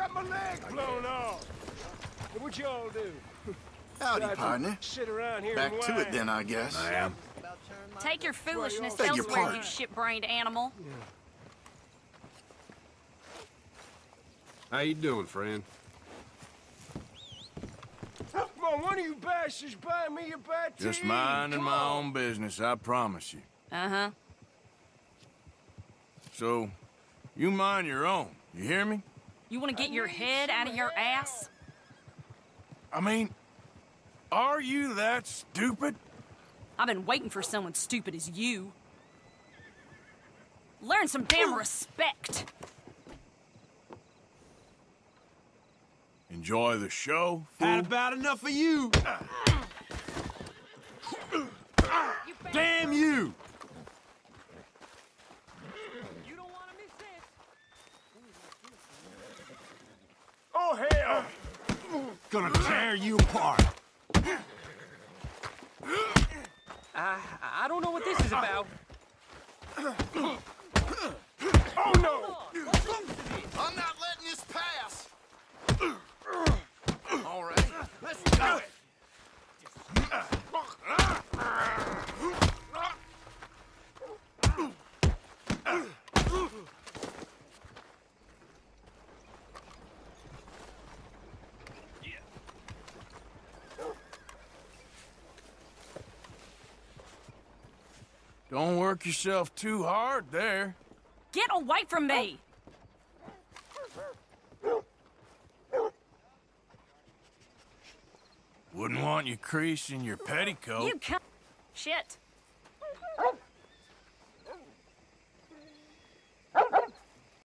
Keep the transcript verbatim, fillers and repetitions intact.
got my leg blown off. What y'all do? Howdy, partner. Sit around here Back and to whine. it then, I guess. I am. Take your foolishness Beg your elsewhere, you pardon. ship-brained animal. How you doing, friend? Come on, one of you bastards buy me a bite to Just eat. minding Come my on. own business, I promise you. Uh-huh. So, you mind your own, you hear me? You want to get your head out of your ass? I mean, are you that stupid? I've been waiting for someone stupid as you. Learn some damn respect. Enjoy the show, Had fool? about enough of you. Damn you! You don't want to miss this. Oh, hell! Gonna tear you apart. I, I don't know what this is about. Oh, no! I'm not letting this pass! All right, let's do it! Don't work yourself too hard there. Get away from me! Wouldn't want you creasing your petticoat. You come... Shit.